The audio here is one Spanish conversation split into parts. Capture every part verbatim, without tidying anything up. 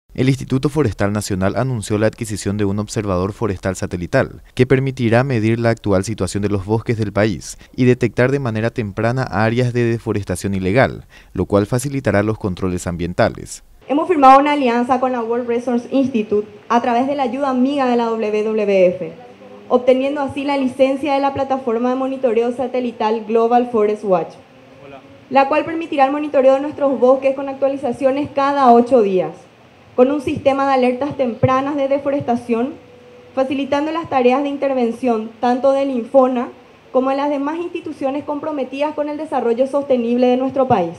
El Instituto Forestal Nacional anunció la adquisición de un observador forestal satelital, que permitirá medir la actual situación de los bosques del país y detectar de manera temprana áreas de deforestación ilegal, lo cual facilitará los controles ambientales. Hemos firmado una alianza con la World Resource Institute a través de la ayuda amiga de la W W F, obteniendo así la licencia de la plataforma de monitoreo satelital Global Forest Watch, la cual permitirá el monitoreo de nuestros bosques con actualizaciones cada ocho días. Con un sistema de alertas tempranas de deforestación, facilitando las tareas de intervención tanto del INFONA como de las demás instituciones comprometidas con el desarrollo sostenible de nuestro país.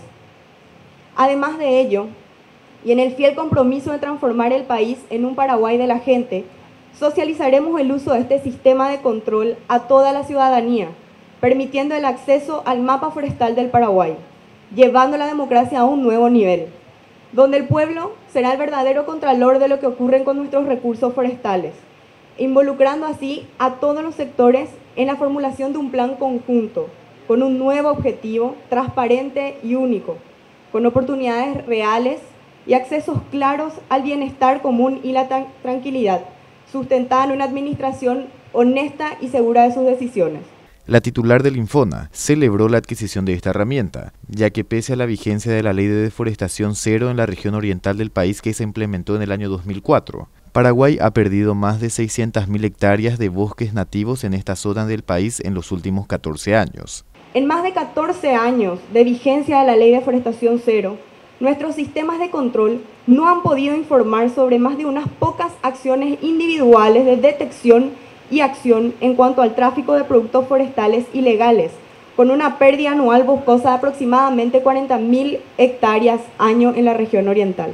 Además de ello, y en el fiel compromiso de transformar el país en un Paraguay de la gente, socializaremos el uso de este sistema de control a toda la ciudadanía, permitiendo el acceso al mapa forestal del Paraguay, llevando la democracia a un nuevo nivel, donde el pueblo será el verdadero contralor de lo que ocurre con nuestros recursos forestales, involucrando así a todos los sectores en la formulación de un plan conjunto, con un nuevo objetivo, transparente y único, con oportunidades reales y accesos claros al bienestar común y la tra- tranquilidad, sustentada en una administración honesta y segura de sus decisiones. La titular del INFONA celebró la adquisición de esta herramienta, ya que pese a la vigencia de la Ley de Deforestación Cero en la región oriental del país que se implementó en el año dos mil cuatro, Paraguay ha perdido más de seiscientas mil hectáreas de bosques nativos en esta zona del país en los últimos catorce años. En más de catorce años de vigencia de la Ley de Deforestación Cero, nuestros sistemas de control no han podido informar sobre más de unas pocas acciones individuales de detección y acción en cuanto al tráfico de productos forestales ilegales, con una pérdida anual boscosa de aproximadamente cuarenta mil hectáreas año en la región oriental.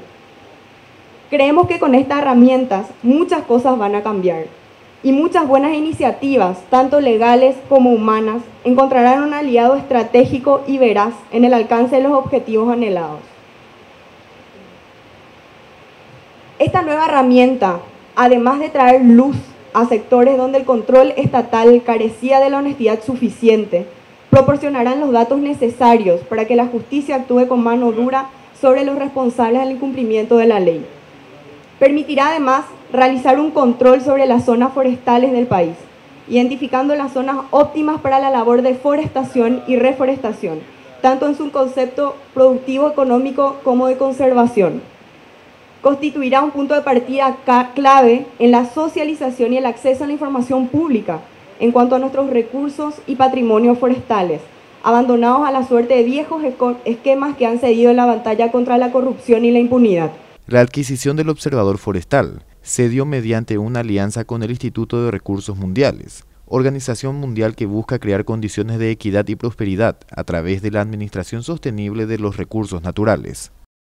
Creemos que con estas herramientas muchas cosas van a cambiar y muchas buenas iniciativas, tanto legales como humanas, encontrarán un aliado estratégico y veraz en el alcance de los objetivos anhelados. Esta nueva herramienta, además de traer luz a sectores donde el control estatal carecía de la honestidad suficiente, proporcionarán los datos necesarios para que la justicia actúe con mano dura sobre los responsables del incumplimiento de la ley. Permitirá además realizar un control sobre las zonas forestales del país, identificando las zonas óptimas para la labor de forestación y reforestación, tanto en su concepto productivo, económico como de conservación. Constituirá un punto de partida clave en la socialización y el acceso a la información pública en cuanto a nuestros recursos y patrimonios forestales, abandonados a la suerte de viejos esquemas que han cedido en la batalla contra la corrupción y la impunidad. La adquisición del observador forestal se dio mediante una alianza con el Instituto de Recursos Mundiales, organización mundial que busca crear condiciones de equidad y prosperidad a través de la administración sostenible de los recursos naturales.